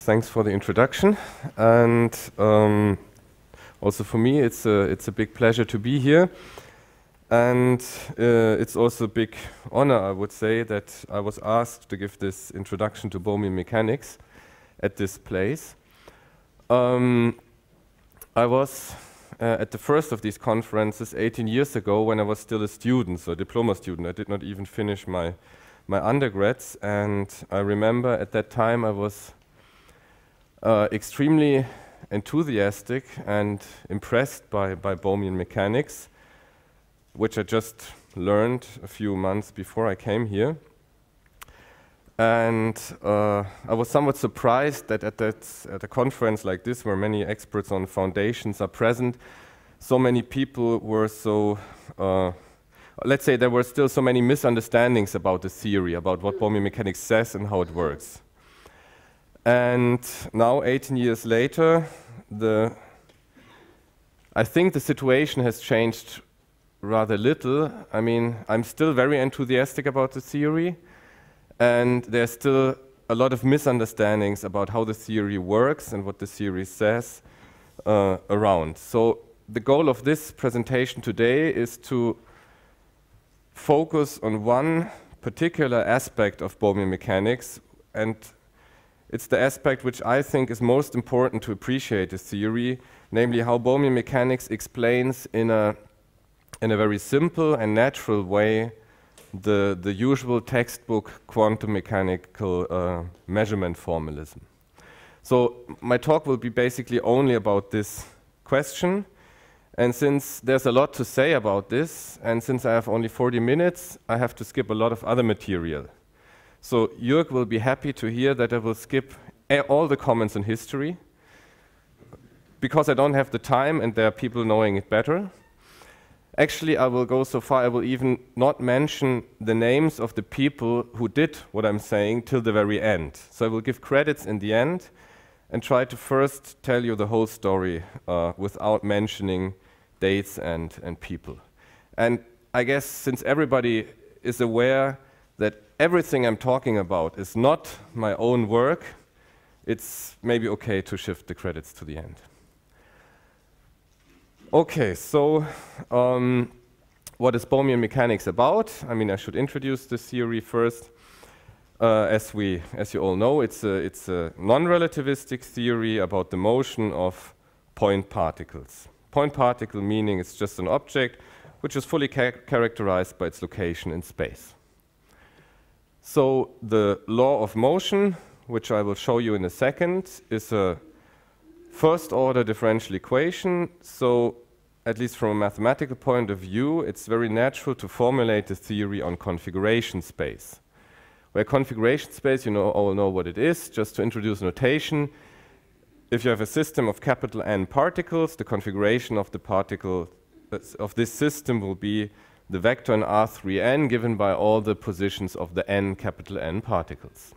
Thanks for the introduction, and also for me it's a big pleasure to be here, and it's also a big honor, I would say, that I was asked to give this introduction to Bohmian mechanics at this place. I was at the first of these conferences 18 years ago when I was still a student, so a diploma student. I did not even finish my undergrads, and I remember at that time I was extremely enthusiastic and impressed by Bohmian mechanics, which I just learned a few months before I came here. And I was somewhat surprised that at a conference like this, where many experts on foundations are present, so many people were so, let's say there were still so many misunderstandings about the theory, about what Bohmian mechanics says and how it works. And now, 18 years later, I think the situation has changed rather little. I mean, I'm still very enthusiastic about the theory, and there's still a lot of misunderstandings about how the theory works and what the theory says around. So the goal of this presentation today is to focus on one particular aspect of Bohmian mechanics, and it's the aspect which I think is most important to appreciate the theory, namely how Bohmian mechanics explains in a very simple and natural way the usual textbook quantum mechanical measurement formalism. So my talk will be basically only about this question, and since there's a lot to say about this, and since I have only 40 minutes, I have to skip a lot of other material. So Jörg will be happy to hear that I will skip all the comments on history, because I don't have the time and there are people knowing it better. Actually, I will go so far, I will even not mention the names of the people who did what I'm saying till the very end. So I will give credits in the end and try to first tell you the whole story without mentioning dates and people. And I guess since everybody is aware that everything I'm talking about is not my own work, it's maybe okay to shift the credits to the end. Okay, so what is Bohmian mechanics about? I mean, I should introduce this theory first. As you all know, it's a non-relativistic theory about the motion of point particles. Point particle meaning it's just an object which is fully characterized by its location in space. So the law of motion, which I will show you in a second, is a first-order differential equation. So at least from a mathematical point of view, it's very natural to formulate the theory on configuration space. Where configuration space, you all know what it is. Just to introduce notation, if you have a system of capital N particles, the configuration of the particle of this system will be the vector in R3n given by all the positions of the capital N particles.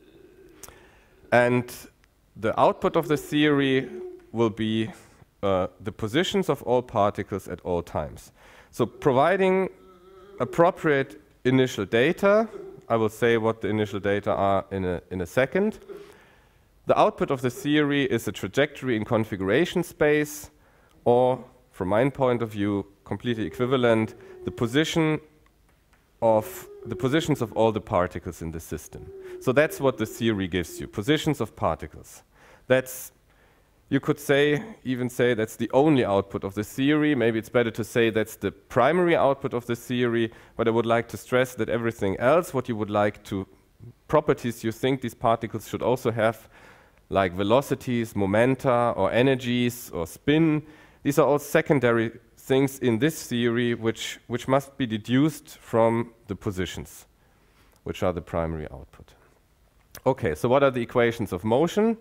And the output of the theory will be the positions of all particles at all times. So providing appropriate initial data, I will say what the initial data are in a second. The output of the theory is a trajectory in configuration space, or from my point of view, completely equivalent, the positions of all the particles in the system. So that's what the theory gives you, positions of particles. You could even say that's the only output of the theory. Maybe it's better to say that's the primary output of the theory, but I would like to stress that everything else, what you would like to, properties you think these particles should also have, like velocities, momenta, or energies, or spin, these are all secondary things in this theory which must be deduced from the positions, which are the primary output. Okay, so what are the equations of motion?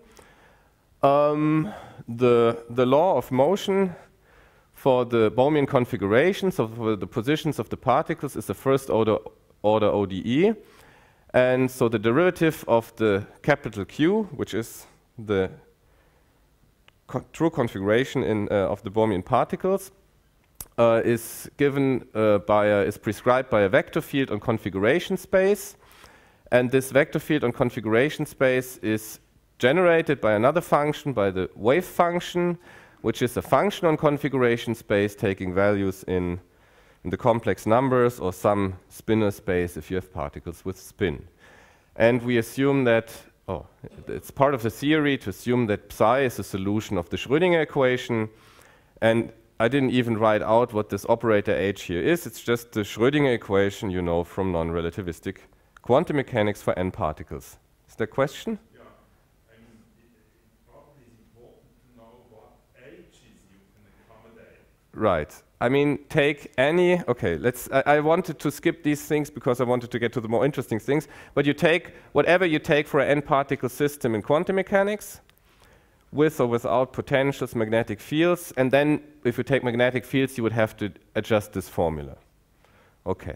The law of motion for the Bohmian configurations of the positions of the particles is the first order ODE. And so the derivative of the capital Q, which is the true configuration of the Bohmian particles, is prescribed by a vector field on configuration space, and this vector field on configuration space is generated by another function, by the wave function, which is a function on configuration space taking values in the complex numbers or some spinor space if you have particles with spin. And we assume that, it's part of the theory to assume that psi is a solution of the Schrödinger equation. And I didn't even write out what this operator H here is. It's just the Schrödinger equation you know from non-relativistic quantum mechanics for n particles. Is there a question? Yeah, I mean, it probably is important to know what H's you can accommodate. Right. I mean, take any, okay, I wanted to skip these things because I wanted to get to the more interesting things, but you take whatever you take for an n-particle system in quantum mechanics, with or without potentials, magnetic fields, and then if you take magnetic fields, you would have to adjust this formula. Okay.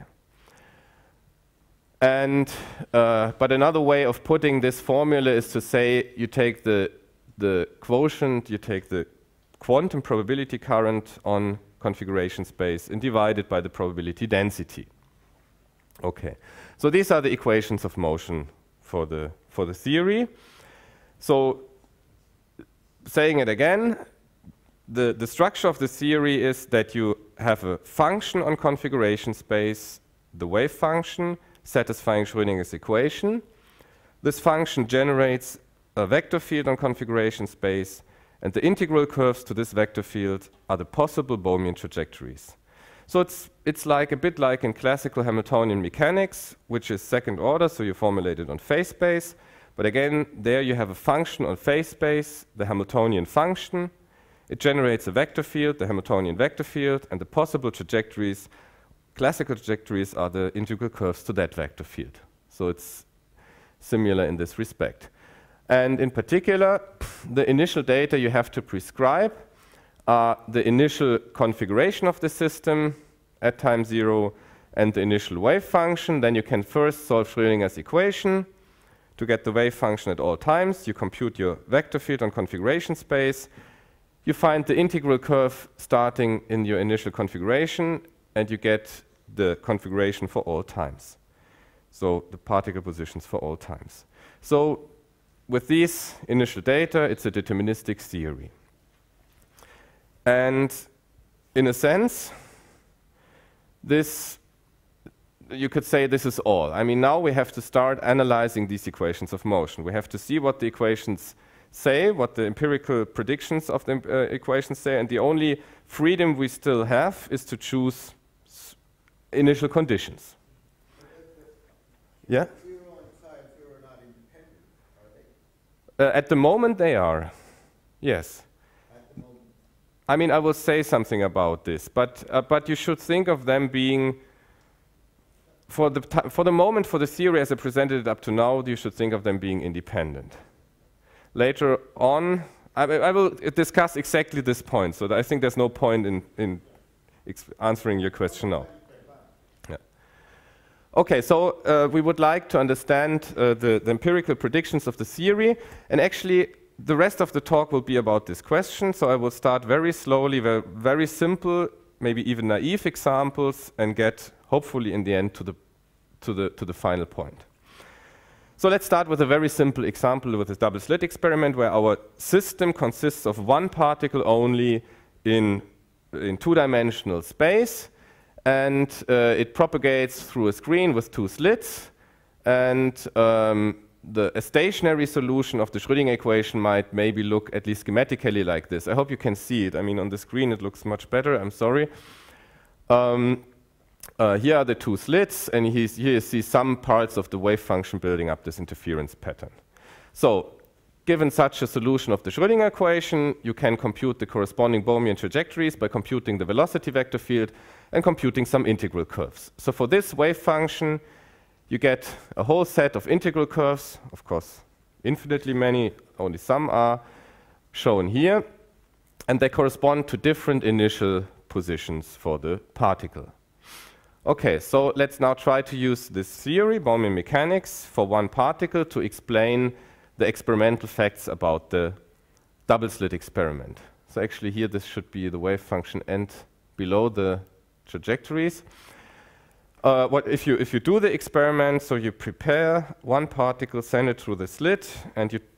And, but another way of putting this formula is to say you take the quotient, you take the quantum probability current on configuration space and divide it by the probability density. Okay, so these are the equations of motion for the theory. So saying it again, the structure of the theory is that you have a function on configuration space, the wave function, satisfying Schrödinger's equation. This function generates a vector field on configuration space, and the integral curves to this vector field are the possible Bohmian trajectories. So it's like a bit like in classical Hamiltonian mechanics, which is second order, so you formulate it on phase space. But again, there you have a function on phase space, the Hamiltonian function. It generates a vector field, the Hamiltonian vector field, and the possible trajectories, classical trajectories, are the integral curves to that vector field. So it's similar in this respect. And in particular, the initial data you have to prescribe are the initial configuration of the system at time 0 and the initial wave function. Then you can first solve Schrödinger's equation to get the wave function at all times. You compute your vector field on configuration space. You find the integral curve starting in your initial configuration, and you get the configuration for all times. So the particle positions for all times. So with these initial data, it's a deterministic theory. And in a sense, this, you could say this is all. I mean, now we have to start analyzing these equations of motion. We have to see what the equations say, what the empirical predictions of the equations say, and the only freedom we still have is to choose initial conditions. Yeah? At the moment they are, yes. I mean, I will say something about this, but you should think of them being, for the moment, for the theory as I presented it up to now, you should think of them being independent. Later on, I will discuss exactly this point, so that I think there's no point in answering your question now. Yeah. Okay, so we would like to understand the empirical predictions of the theory, and actually the rest of the talk will be about this question, so I will start very slowly, very simple, maybe even naive examples, and get, hopefully in the end, to the final point. So let's start with a very simple example with a double slit experiment where our system consists of one particle only in two-dimensional space, and it propagates through a screen with two slits, and a stationary solution of the Schrödinger equation might maybe look at least schematically like this. I hope you can see it. I mean, on the screen it looks much better, I'm sorry. Here are the two slits, and here you see some parts of the wave function building up this interference pattern. So, given such a solution of the Schrödinger equation, you can compute the corresponding Bohmian trajectories by computing the velocity vector field and computing some integral curves. So for this wave function, you get a whole set of integral curves, of course, infinitely many, only some are shown here, and they correspond to different initial positions for the particle. Okay, so let's now try to use this theory, Bohmian mechanics, for one particle to explain the experimental facts about the double slit experiment. So actually here this should be the wave function and below the trajectories. If you do the experiment, so you prepare one particle, send it through the slit, and you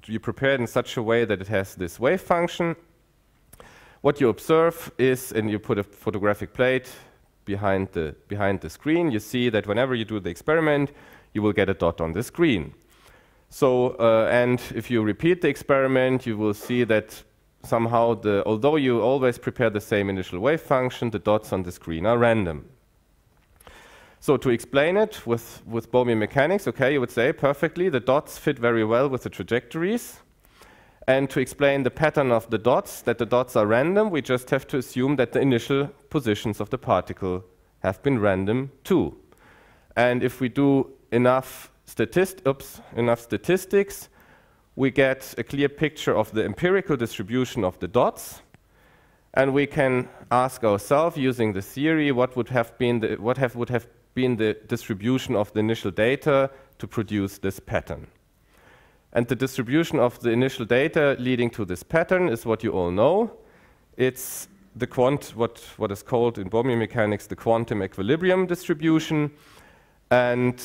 you prepare it in such a way that it has this wave function. What you observe is, and you put a photographic plate behind the screen, you see that whenever you do the experiment, you will get a dot on the screen. So, and if you repeat the experiment, you will see that somehow, although you always prepare the same initial wave function, the dots on the screen are random. So to explain it with Bohmian mechanics, okay, you would say perfectly, the dots fit very well with the trajectories. And to explain the pattern of the dots, that the dots are random, we just have to assume that the initial positions of the particle have been random too. And if we do enough statistics, we get a clear picture of the empirical distribution of the dots. And we can ask ourselves, using the theory, what would have been the distribution of the initial data to produce this pattern. And the distribution of the initial data leading to this pattern is what you all know. It's the what is called in Bohmian mechanics the quantum equilibrium distribution. And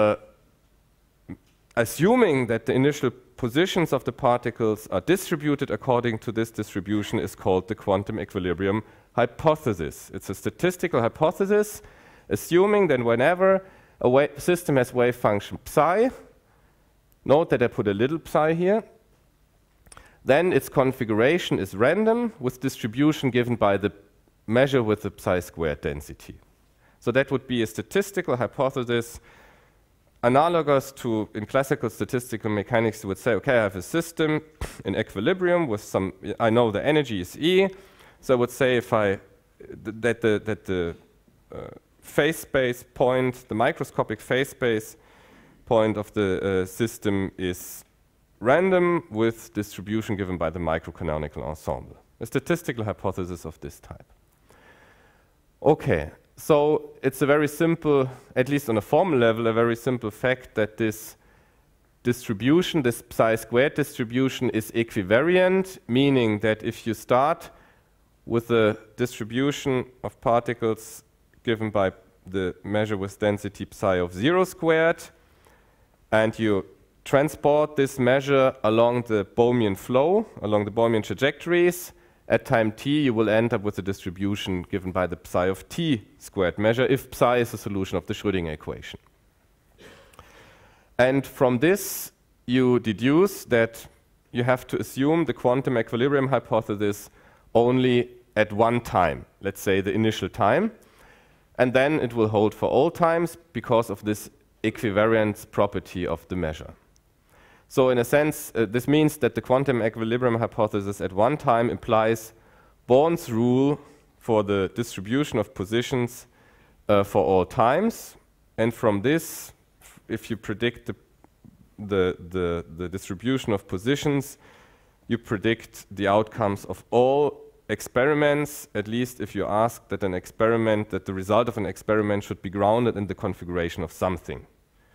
assuming that the initial positions of the particles are distributed according to this distribution is called the quantum equilibrium hypothesis. It's a statistical hypothesis, assuming that whenever a system has wave function psi, note that I put a little psi here, then its configuration is random with distribution given by the measure with the psi squared density. So that would be a statistical hypothesis analogous to, in classical statistical mechanics, you would say, okay, I have a system in equilibrium with some, I know the energy is E, so I would say that the phase space point, the microscopic phase space point of the system is random with distribution given by the microcanonical ensemble. A statistical hypothesis of this type. Okay, so it's a very simple, at least on a formal level, a very simple fact that this distribution, this psi squared distribution is equivariant, meaning that if you start with a distribution of particles given by the measure with density psi of 0 squared, and you transport this measure along the Bohmian flow, along the Bohmian trajectories, at time t you will end up with a distribution given by the psi of t squared measure if psi is a solution of the Schrödinger equation. And from this you deduce that you have to assume the quantum equilibrium hypothesis only at one time, let's say the initial time, and then it will hold for all times because of this equivariance property of the measure. So in a sense, this means that the quantum equilibrium hypothesis at one time implies Born's rule for the distribution of positions for all times. And from this, if you predict the distribution of positions, you predict the outcomes of all experiments, at least if you ask that the result of an experiment should be grounded in the configuration of something.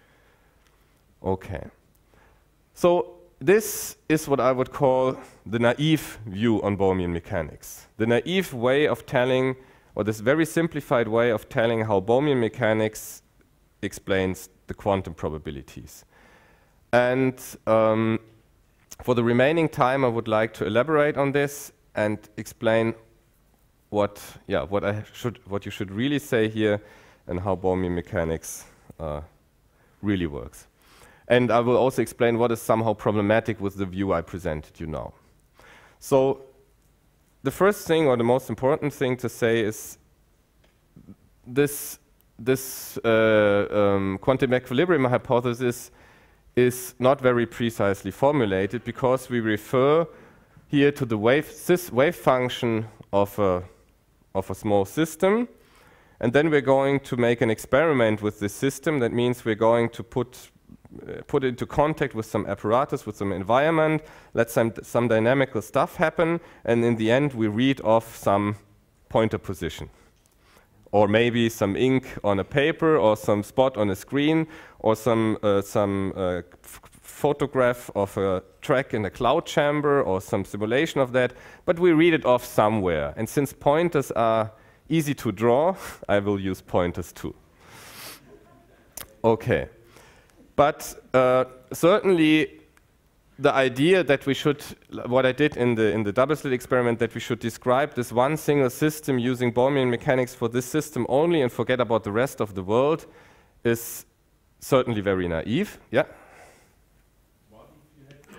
Okay. So this is what I would call the naive view on Bohmian mechanics. The naive way of telling, or this very simplified way of telling how Bohmian mechanics explains the quantum probabilities. And for the remaining time, I would like to elaborate on this and explain what you should really say here and how Bohmian mechanics really works. And I will also explain what is somehow problematic with the view I presented you now. So the first thing, or the most important thing to say, is this quantum equilibrium hypothesis is not very precisely formulated because we refer here to the wave function of a small system. And then we're going to make an experiment with this system. That means we're going to put it into contact with some apparatus, with some environment, let some dynamical stuff happen, and in the end we read off some pointer position. Or maybe some ink on a paper, or some spot on a screen, or some photograph of a track in a cloud chamber, or some simulation of that, but we read it off somewhere. And since pointers are easy to draw, I will use pointers too. Okay. But certainly the idea that we should, what I did in the double slit experiment, that we should describe this one single system using Bohmian mechanics for this system only and forget about the rest of the world is certainly very naive. Yeah? What if you had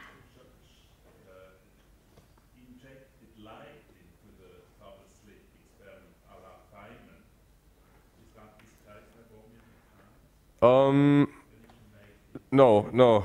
injected light into the double slit experiment a la Feynman? Is that described by Bohmian mechanics? No, no.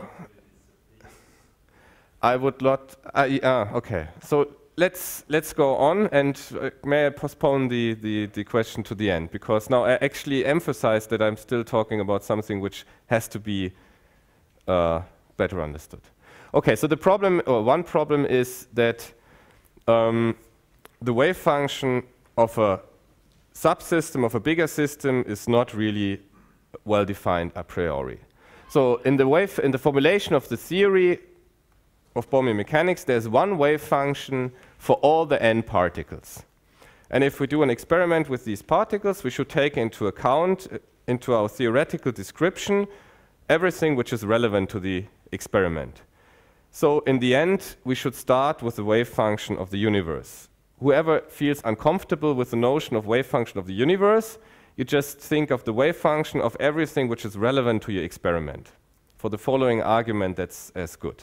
I would not. Okay. So let's go on, and may I postpone the question to the end, because now I actually emphasize that I'm still talking about something which has to be better understood. Okay. So the problem, or one problem, is that the wave function of a subsystem of a bigger system is not really well defined a priori. So in the formulation of the theory of Bohmian mechanics, there's one wave function for all the n particles. And if we do an experiment with these particles, we should take into account, into our theoretical description, everything which is relevant to the experiment. So in the end, we should start with the wave function of the universe. Whoever feels uncomfortable with the notion of wave function of the universe, you just think of the wave function of everything which is relevant to your experiment. For the following argument, that's as good.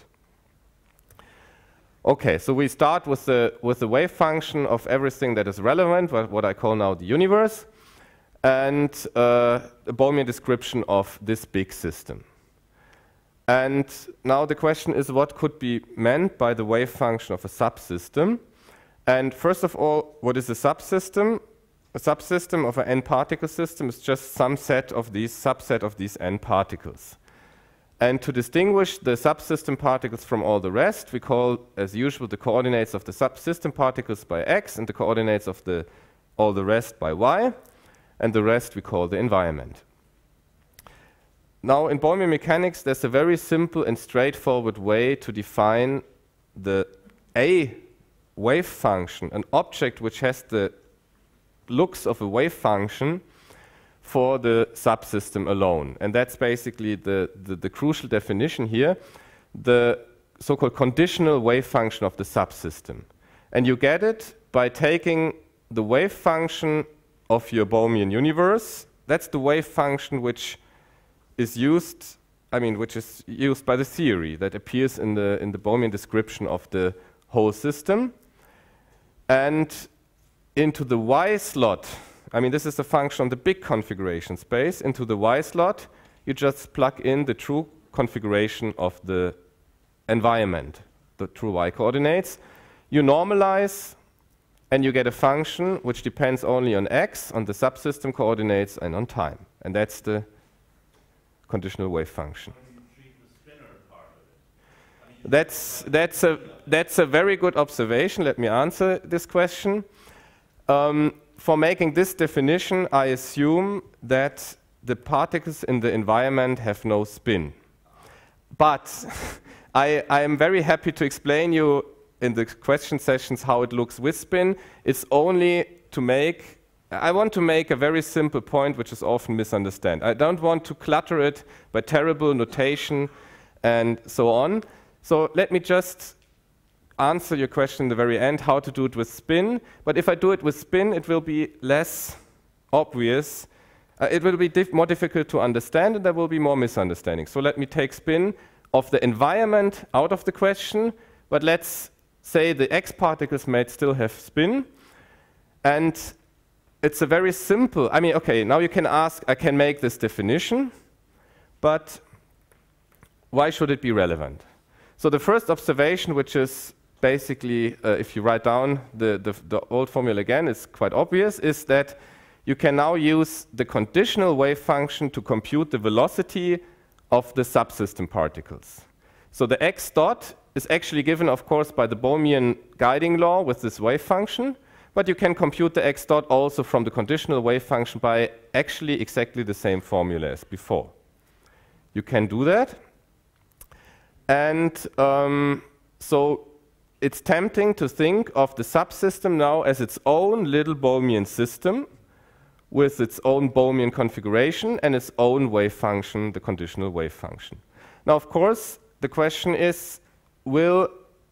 Okay, so we start with the wave function of everything that is relevant, what I call now the universe, and a Bohmian description of this big system. And now the question is, what could be meant by the wave function of a subsystem? And first of all, what is a subsystem? A subsystem of an n-particle system is just some subset of these n particles. And to distinguish the subsystem particles from all the rest, we call, as usual, the coordinates of the subsystem particles by x and the coordinates of all the rest by y, and the rest we call the environment. Now, in Bohmian mechanics, there's a very simple and straightforward way to define the A wave function, an object which has the looks of a wave function, for the subsystem alone. And that's basically the crucial definition here, the so-called conditional wave function of the subsystem. And you get it by taking the wave function of your Bohmian universe. That's the wave function which is used, which is used by the theory that appears in the Bohmian description of the whole system. And into the y slot, this is a function on the big configuration space. Into the y slot, you just plug in the true configuration of the environment, the true y coordinates. You normalize, and you get a function which depends only on x, on the subsystem coordinates, and on time. And that's the conditional wave function. That's a very good observation. Let me answer this question. For making this definition, I assume that the particles in the environment have no spin. But I am very happy to explain you in the question sessions how it looks with spin. It's only to make, I want to make a very simple point which is often misunderstood. I don't want to clutter it by terrible notation and so on. So let me just answer your question in the very end, how to do it with spin. But if I do it with spin, it will be less obvious. It will be more difficult to understand, and there will be more misunderstanding. So let me take spin of the environment out of the question, but let's say the x particles might still have spin. And it's a very simple, okay, now you can ask, I can make this definition, but why should it be relevant? So the first observation, which is basically, if you write down the old formula again, it's quite obvious, is that you can now use the conditional wave function to compute the velocity of the subsystem particles. So the x dot is actually given, of course, by the Bohmian guiding law with this wave function, but you can compute the x dot also from the conditional wave function by actually exactly the same formula as before. You can do that. And so it's tempting to think of the subsystem now as its own little Bohmian system with its own Bohmian configuration and its own wave function, the conditional wave function. Now, of course, the question is, will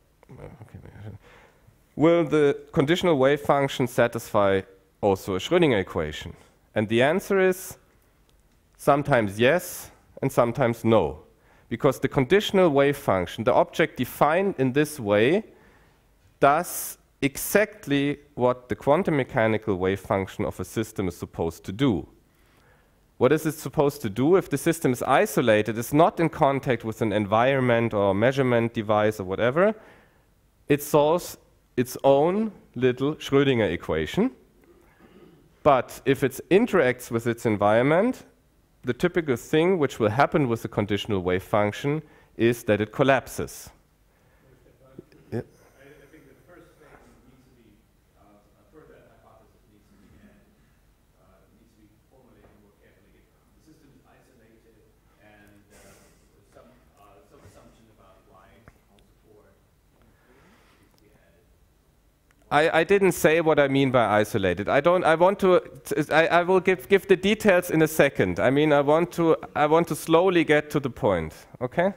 the conditional wave function satisfy also a Schrödinger equation? And the answer is sometimes yes and sometimes no. Because the conditional wave function, the object defined in this way, does exactly what the quantum mechanical wave function of a system is supposed to do. What is it supposed to do? If the system is isolated, is not in contact with an environment or measurement device or whatever, it solves its own little Schrödinger equation. But if it interacts with its environment, the typical thing which will happen with the conditional wave function is that it collapses. Yeah. I think the first thing needs to be, for that hypothesis needs to be formulated more carefully. The system is isolated, and some assumption about why support needs to be added. I didn't say what I mean by isolated. I will give the details in a second. I mean, I want to slowly get to the point. Okay.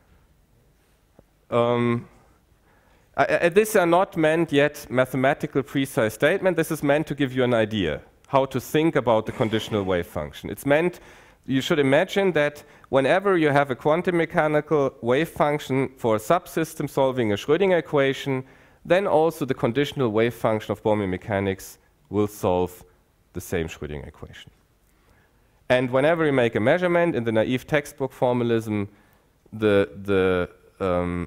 These are not meant yet mathematical precise statement. This is meant to give you an idea how to think about the conditional wave function. It's meant, you should imagine that whenever you have a quantum mechanical wave function for a subsystem solving a Schrödinger equation, then also the conditional wave function of Bohmian mechanics will solve the same Schrödinger equation. And whenever you make a measurement in the naive textbook formalism, an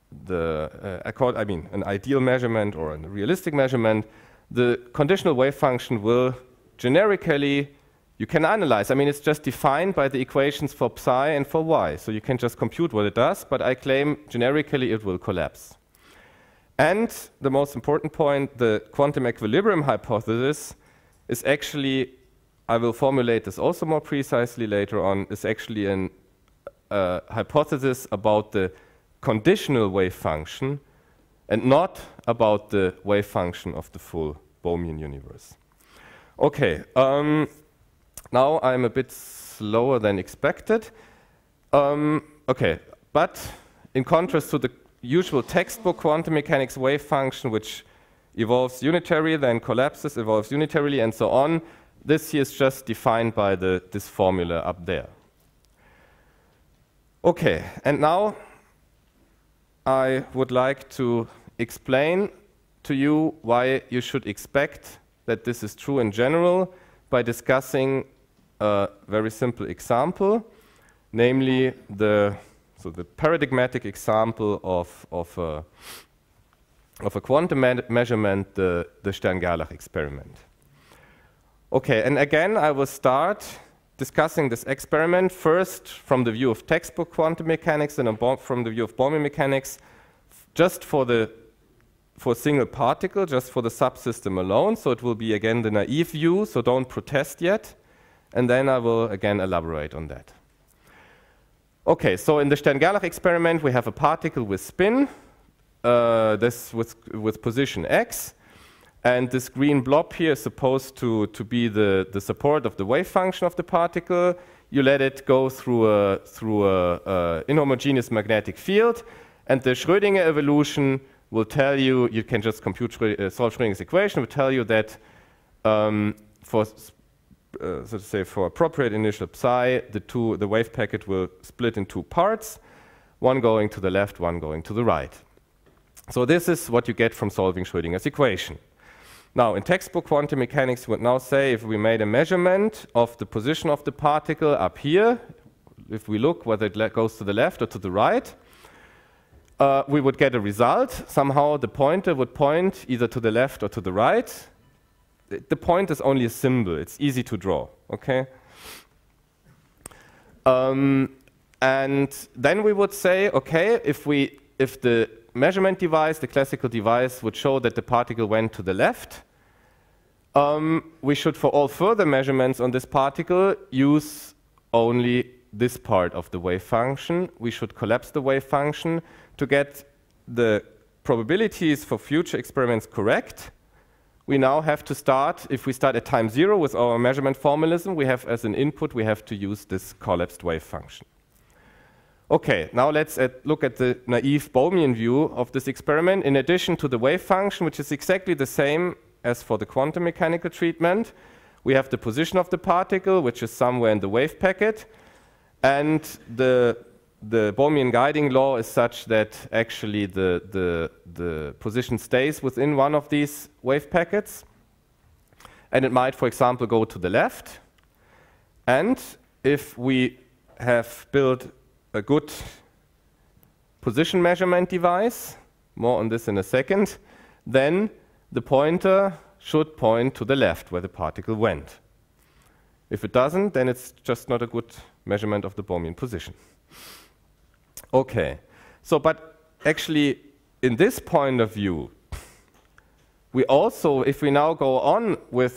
ideal measurement or a realistic measurement, the conditional wave function will generically, you can analyze. I mean, it's just defined by the equations for psi and for y. So you can just compute what it does, but I claim generically it will collapse. And the most important point, the quantum equilibrium hypothesis is actually, I will formulate this also more precisely later on, is actually a hypothesis about the conditional wave function and not about the wave function of the full Bohmian universe. Okay, now I'm a bit slower than expected. Okay, but in contrast to the usual textbook quantum mechanics wave function, which evolves unitarily, then collapses, evolves unitarily, and so on, this here is just defined by this formula up there. Okay, and now I would like to explain to you why you should expect that this is true in general by discussing a very simple example, namely the paradigmatic example of a quantum measurement, the Stern-Gerlach experiment. Okay, and again, I will start discussing this experiment first from the view of textbook quantum mechanics and from the view of Bohmian mechanics, just for a single particle, just for the subsystem alone. So it will be again the naive view, so don't protest yet. And then I will again elaborate on that. Okay, so in the Stern-Gerlach experiment, we have a particle with spin, this with position x, and this green blob here is supposed to be the support of the wave function of the particle. You let it go through a inhomogeneous magnetic field, and the Schrödinger evolution will tell you, you can just compute solve Schrödinger's equation, will tell you that so to say, for appropriate initial psi, the wave packet will split in two parts, one going to the left, one going to the right. So this is what you get from solving Schrödinger's equation. Now, in textbook quantum mechanics, we would now say if we made a measurement of the position of the particle up here, if we look whether it goes to the left or to the right, we would get a result. Somehow the pointer would point either to the left or to the right. The point is only a symbol. It's easy to draw, okay? And then we would say, okay, if the measurement device, the classical device, would show that the particle went to the left, we should, for all further measurements on this particle, use only this part of the wave function. We should collapse the wave function to get the probabilities for future experiments correct. We now have to start, if we start at time 0 with our measurement formalism, we have as an input, we have to use this collapsed wave function. Okay, now let's look at the naive Bohmian view of this experiment. In addition to the wave function, which is exactly the same as for the quantum mechanical treatment, we have the position of the particle, which is somewhere in the wave packet, and the Bohmian guiding law is such that actually the position stays within one of these wave packets, and it might, for example, go to the left. And if we have built a good position measurement device, more on this in a second, then the pointer should point to the left where the particle went. If it doesn't, then it's just not a good measurement of the Bohmian position. Okay, so but actually in this point of view, we also, if we now go on with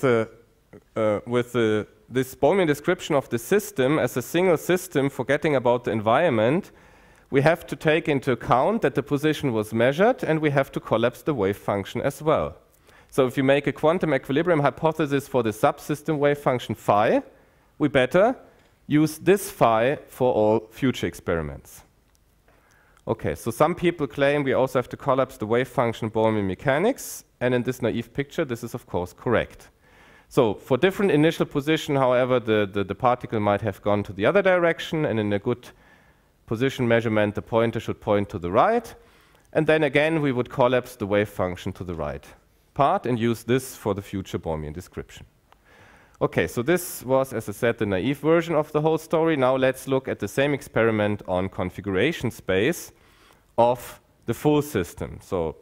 this Bohmian description of the system as a single system, forgetting about the environment, we have to take into account that the position was measured, and we have to collapse the wave function as well. So if you make a quantum equilibrium hypothesis for the subsystem wave function phi, we better use this phi for all future experiments. Okay, so some people claim we also have to collapse the wave function Bohmian mechanics, and in this naive picture, this is of course correct. So for different initial position, however, the particle might have gone to the other direction, and in a good position measurement, the pointer should point to the right. And then again, we would collapse the wave function to the right part and use this for the future Bohmian description. Okay, so this was, as I said, the naive version of the whole story. Now let's look at the same experiment on configuration space of the full system. So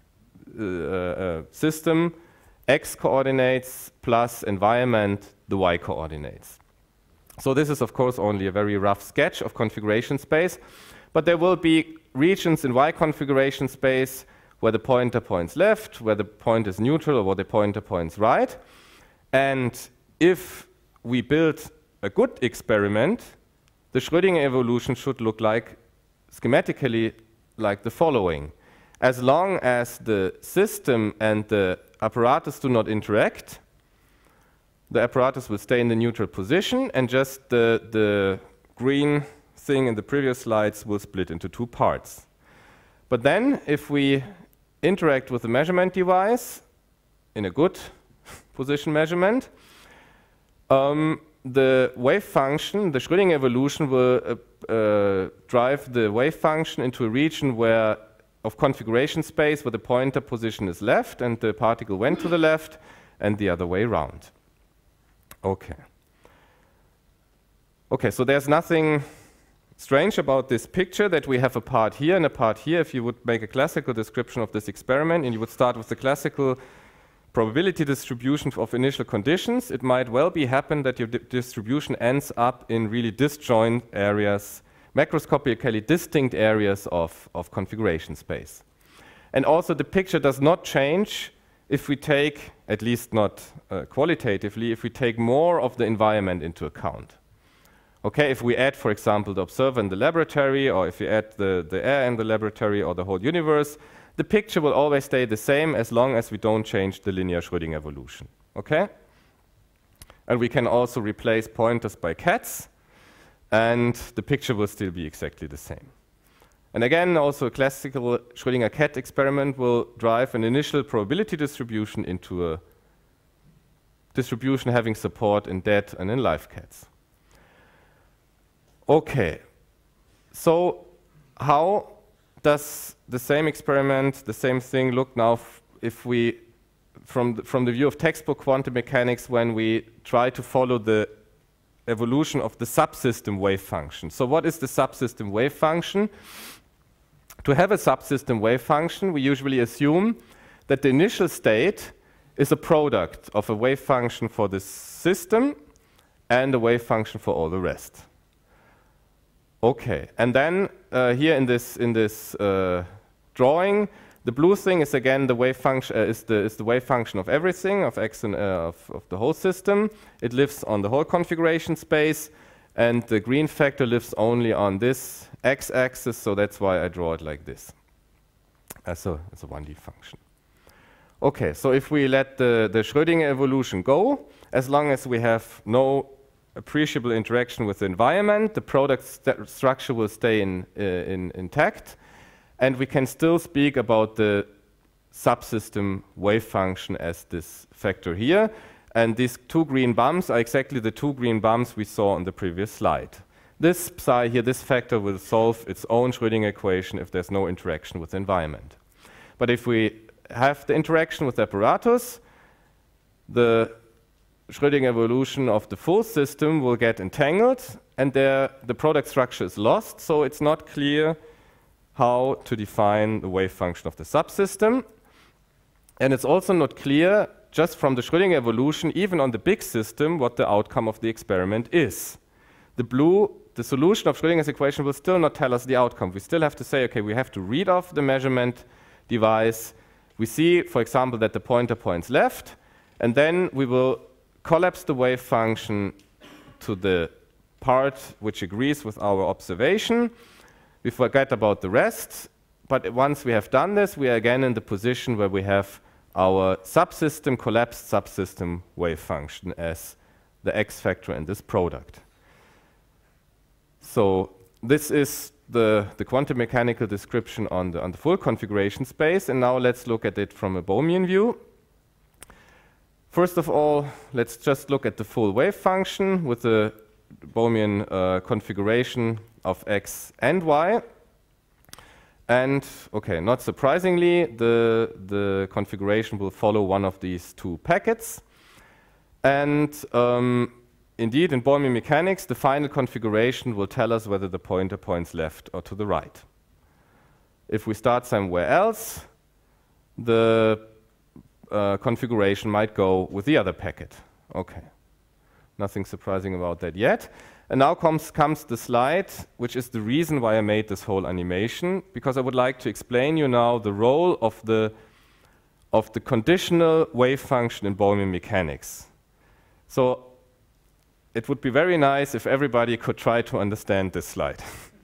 system x coordinates plus environment, the y coordinates. So this is, of course, only a very rough sketch of configuration space, but there will be regions in y configuration space where the pointer points left, where the point is neutral, or where the pointer points right. And if we build a good experiment, the Schrödinger evolution should look like, schematically, like the following. As long as the system and the apparatus do not interact, the apparatus will stay in the neutral position, and just the green thing in the previous slides will split into two parts. But then, if we interact with the measurement device in a good position measurement, the wave function, the Schrödinger evolution, will drive the wave function into a region where of configuration space where the pointer position is left and the particle went to the left, and the other way around. Okay. Okay, so there's nothing strange about this picture that we have a part here and a part here. If you would make a classical description of this experiment and you would start with the classical probability distribution of initial conditions, it might well be happen that your distribution ends up in really disjoint areas, macroscopically distinct areas of configuration space. And also the picture does not change if we take, at least not qualitatively, if we take more of the environment into account. Okay, if we add, for example, the observer in the laboratory, or if we add the air in the laboratory or the whole universe, the picture will always stay the same as long as we don't change the linear Schrödinger evolution. Okay? And we can also replace pointers by cats, and the picture will still be exactly the same. And again, also a classical Schrödinger cat experiment will drive an initial probability distribution into a distribution having support in dead and in live cats. Okay, so how does the same experiment, the same thing look now if we, from the view of textbook quantum mechanics, when we try to follow the evolution of the subsystem wave function? So what is the subsystem wave function? To have a subsystem wave function, we usually assume that the initial state is a product of a wave function for this system and a wave function for all the rest. Okay, and then here in this drawing, the blue thing is again the wave function is the wave function of everything, of x and of the whole system. It lives on the whole configuration space, and the green factor lives only on this x-axis, so that's why I draw it like this, as a 1D function. Okay, so if we let the Schrödinger evolution go, as long as we have no appreciable interaction with the environment, the product structure will stay intact, and we can still speak about the subsystem wave function as this factor here. And these two green bumps are exactly the two green bumps we saw on the previous slide. This psi here, this factor will solve its own Schrödinger equation if there's no interaction with the environment. But if we have the interaction with the apparatus, the Schrödinger evolution of the full system will get entangled, and the product structure is lost, so it's not clear how to define the wave function of the subsystem. And it's also not clear, just from the Schrödinger evolution, even on the big system, what the outcome of the experiment is. The solution of Schrödinger's equation will still not tell us the outcome. We still have to say, okay, we have to read off the measurement device. We see, for example, that the pointer points left, and then we will collapse the wave function to the part which agrees with our observation. We forget about the rest, but once we have done this, we are again in the position where we have our subsystem, collapsed subsystem wave function as the X factor in this product. So this is the quantum mechanical description on the full configuration space, and now let's look at it from a Bohmian view. First of all, let's just look at the full wave function with the Bohmian configuration of X and Y. And, okay, not surprisingly, the configuration will follow one of these two packets. And indeed, in Bohmian mechanics, the final configuration will tell us whether the pointer points left or to the right. If we start somewhere else, the configuration might go with the other packet. Okay, nothing surprising about that yet. And now comes the slide, which is the reason why I made this whole animation, because I would like to explain you now the role of the conditional wave function in Bohmian mechanics. So it would be very nice if everybody could try to understand this slide.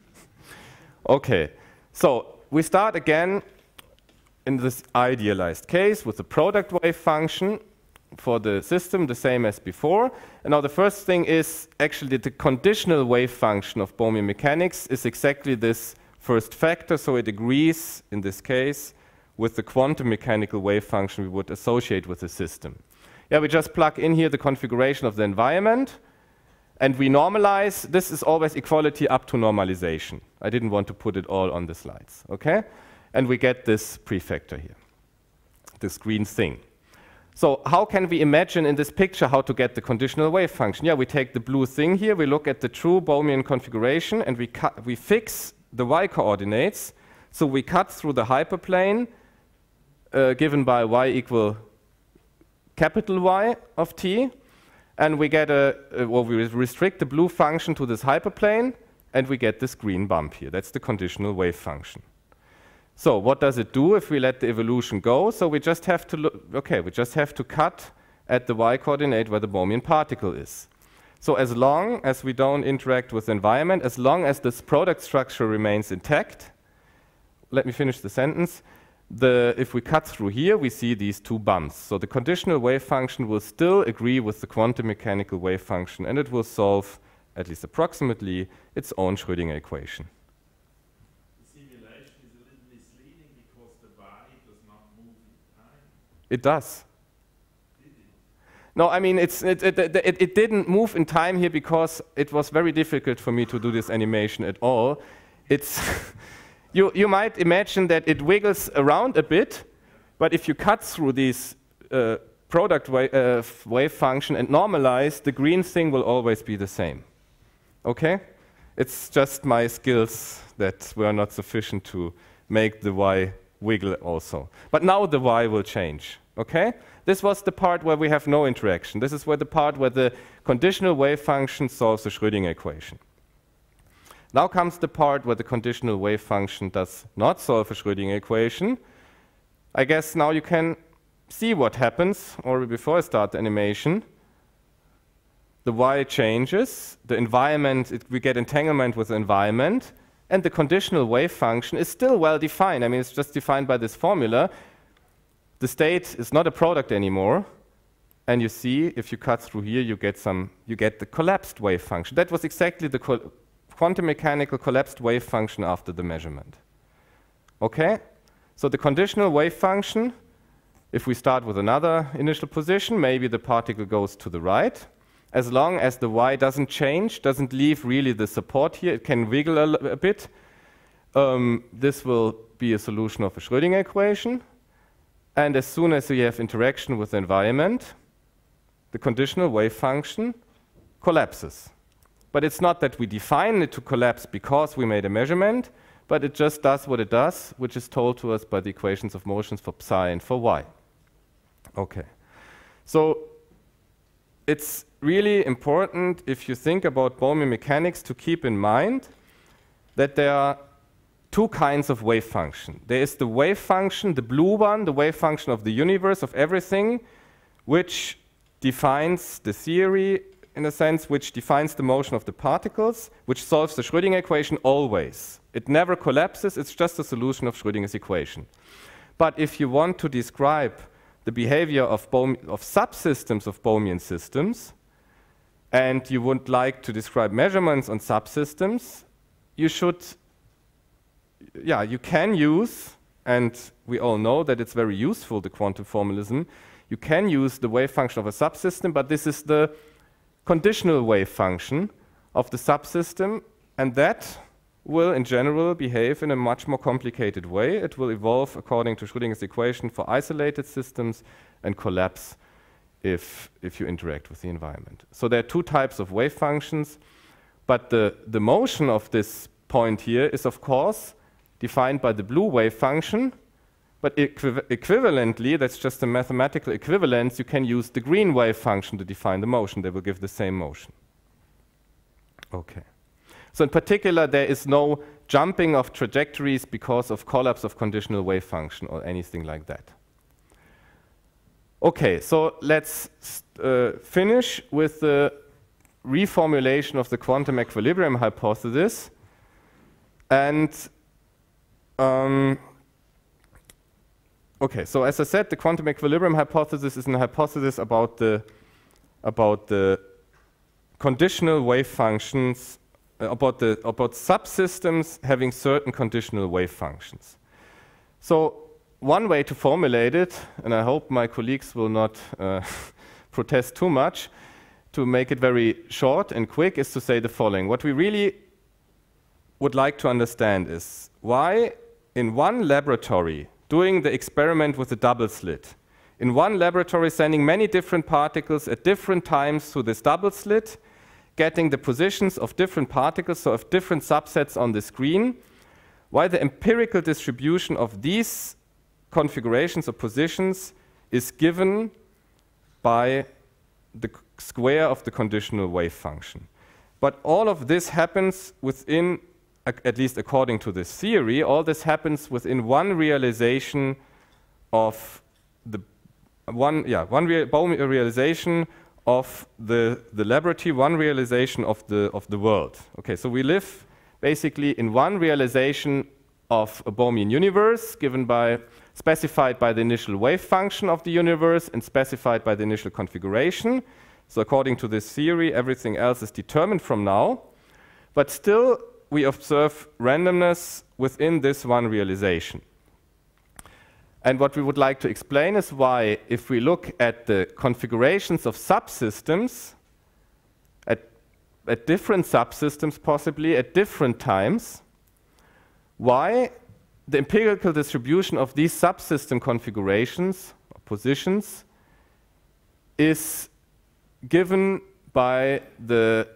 Okay, so we start again in this idealized case with the product wave function for the system, the same as before. And now the first thing is actually the conditional wave function of Bohmian mechanics is exactly this first factor, so it agrees, in this case, with the quantum mechanical wave function we would associate with the system. Yeah, we just plug in here the configuration of the environment, and we normalize. This is always equality up to normalization. I didn't want to put it all on the slides, okay? And we get this prefactor here, this green thing. So how can we imagine in this picture how to get the conditional wave function? Yeah, we take the blue thing here, we look at the true Bohmian configuration, and we fix the y coordinates. So we cut through the hyperplane given by y equal capital Y of t, and we get we restrict the blue function to this hyperplane, and we get this green bump here. That's the conditional wave function. So what does it do if we let the evolution go? So we just have to we just have to cut at the y coordinate where the Bohmian particle is. So as long as we don't interact with the environment, as long as this product structure remains intact, let me finish the sentence, if we cut through here, we see these two bumps. So the conditional wave function will still agree with the quantum mechanical wave function, and it will solve, at least approximately, its own Schrödinger equation. It does. No, I mean, it didn't move in time here because it was very difficult for me to do this animation at all. It's you might imagine that it wiggles around a bit, but if you cut through these product wave function and normalize, the green thing will always be the same. Okay? It's just my skills that were not sufficient to make the y wiggle also. But now the y will change, okay? This was the part where we have no interaction. This is where the part where the conditional wave function solves the Schrödinger equation. Now comes the part where the conditional wave function does not solve a Schrödinger equation. I guess now you can see what happens, or before I start the animation. The y changes, the environment, we get entanglement with the environment, and the conditional wave function is still well defined. I mean, it's just defined by this formula. The state is not a product anymore. and you see if you cut through here, you get the collapsed wave function. That was exactly the quantum mechanical collapsed wave function after the measurement. Okay? So the conditional wave function, if we start with another initial position, maybe the particle goes to the right. As long as the y doesn't change, doesn't leave really the support here, it can wiggle a bit. This will be a solution of a Schrödinger equation. And as soon as you have interaction with the environment, the conditional wave function collapses. But it's not that we define it to collapse because we made a measurement, but it just does what it does, which is told to us by the equations of motions for psi and for y. Okay. So it's really important, if you think about Bohmian mechanics, to keep in mind that there are two kinds of wave function. There is the wave function, the blue one, the wave function of the universe, of everything, which defines the theory, in a sense, which defines the motion of the particles, which solves the Schrödinger equation always. It never collapses, it's just a solution of Schrödinger's equation. But if you want to describe the behavior of subsystems of Bohmian systems, and you would like to describe measurements on subsystems, you can use, and we all know that it's very useful, the quantum formalism, you can use the wave function of a subsystem, but this is the conditional wave function of the subsystem, and that will in general behave in a much more complicated way. It will evolve according to Schrödinger's equation for isolated systems and collapse if you interact with the environment. So there are two types of wave functions, but the motion of this point here is of course defined by the blue wave function, but equivalently, that's just a mathematical equivalence, you can use the green wave function to define the motion. They will give the same motion. Okay. So in particular, there is no jumping of trajectories because of collapse of conditional wave function or anything like that. Okay, so let's finish with the reformulation of the quantum equilibrium hypothesis. And okay, so as I said, the quantum equilibrium hypothesis is a hypothesis about the conditional wave functions, about subsystems having certain conditional wave functions. So one way to formulate it, and I hope my colleagues will not protest too much, to make it very short and quick, is to say the following. What we really would like to understand is why in one laboratory, doing the experiment with the double slit, in one laboratory sending many different particles at different times through this double slit, getting the positions of different particles, so of different subsets on the screen, why the empirical distribution of these configurations or positions is given by the square of the conditional wave function. But all of this happens within, at least according to this theory, all this happens within one realization of the realization of the laboratory, one realization of the world. Okay, so we live basically in one realization of a Bohmian universe specified by the initial wave function of the universe and specified by the initial configuration. So according to this theory, everything else is determined from now, but still we observe randomness within this one realization. And what we would like to explain is why, if we look at the configurations of subsystems, at different subsystems possibly, at different times, why the empirical distribution of these subsystem configurations, or positions, is given by the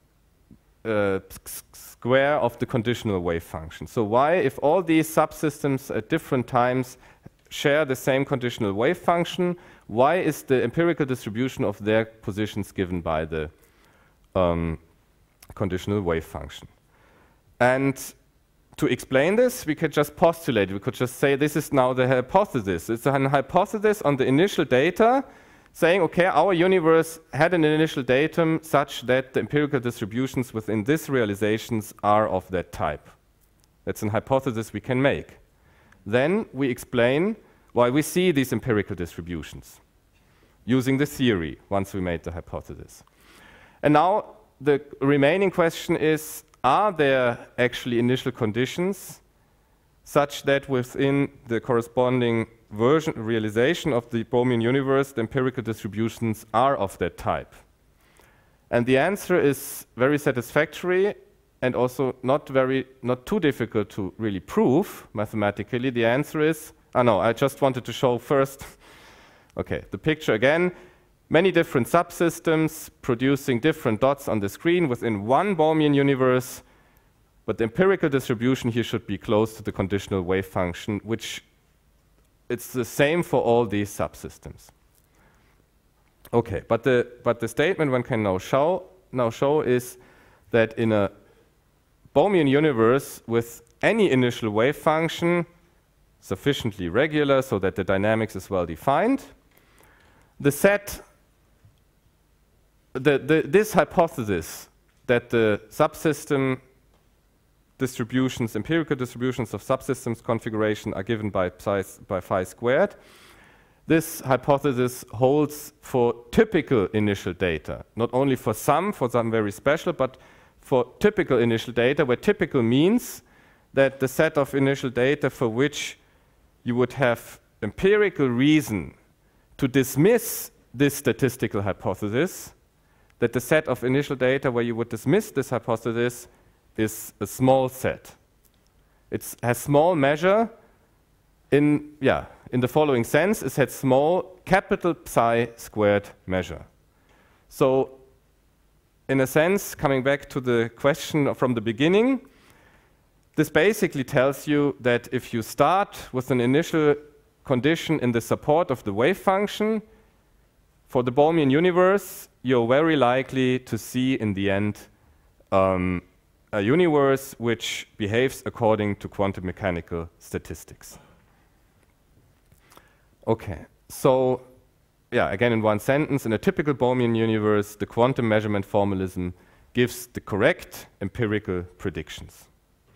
square of the conditional wave function. So why, if all these subsystems at different times share the same conditional wave function, why is the empirical distribution of their positions given by the conditional wave function? And to explain this, we could just postulate. We could just say this is now the hypothesis. It's a hypothesis on the initial data saying, okay, our universe had an initial datum such that the empirical distributions within these realizations are of that type. That's a hypothesis we can make. Then we explain why we see these empirical distributions. using the theory once we made the hypothesis. And now the remaining question is, are there actually initial conditions such that within the corresponding realization of the Bohmian universe, the empirical distributions are of that type? And the answer is very satisfactory and also not too difficult to really prove mathematically. The answer is, I just wanted to show first, okay, the picture again, many different subsystems producing different dots on the screen within one Bohmian universe, but the empirical distribution here should be close to the conditional wave function, which it's the same for all these subsystems. Okay, but the statement one can now show is that in a Bohmian universe with any initial wave function sufficiently regular so that the dynamics is well defined, the set, this hypothesis that the subsystem distributions, empirical distributions of subsystems configuration are given by phi squared, this hypothesis holds for typical initial data, not only for some very special, but for typical initial data, where typical means that the set of initial data for which you would have empirical reason to dismiss this statistical hypothesis, that the set of initial data where you would dismiss this hypothesis is a small set. It has small measure in the following sense, it has small capital psi squared measure. So in a sense, coming back to the question from the beginning, this basically tells you that if you start with an initial condition in the support of the wave function, for the Bohmian universe, you're very likely to see in the end a universe which behaves according to quantum mechanical statistics. Okay, so again in one sentence, in a typical Bohmian universe, the quantum measurement formalism gives the correct empirical predictions.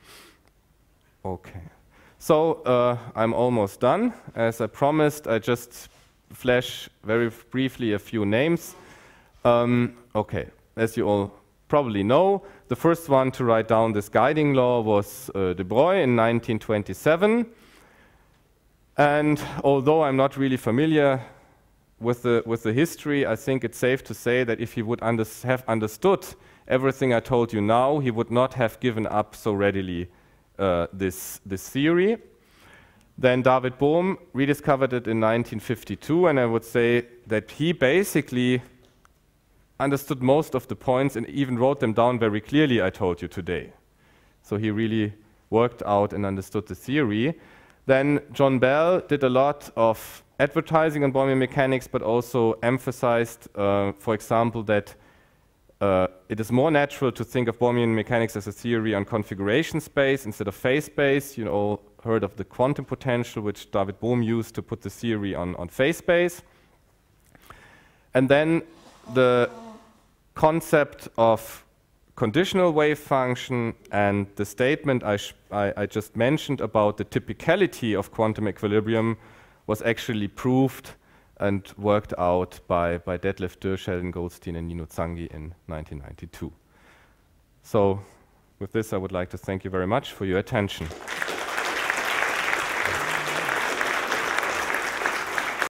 Okay, so I'm almost done. As I promised, I just flash very briefly a few names. Okay, as you all probably know, the first one to write down this guiding law was de Broglie in 1927. And although I'm not really familiar with the history, I think it's safe to say that if he would have understood everything I told you now, he would not have given up so readily this theory. Then David Bohm rediscovered it in 1952, and I would say that he basically understood most of the points and even wrote them down very clearly, I told you today. So he really worked out and understood the theory. Then John Bell did a lot of advertising on Bohmian mechanics, but also emphasized, for example, that it is more natural to think of Bohmian mechanics as a theory on configuration space instead of phase space. You all heard of the quantum potential, which David Bohm used to put the theory on phase space. And then the concept of conditional wave function and the statement I just mentioned about the typicality of quantum equilibrium was actually proved and worked out by Detlef Dürr, Sheldon Goldstein, and Nino Zanghi in 1992. So with this, I would like to thank you very much for your attention.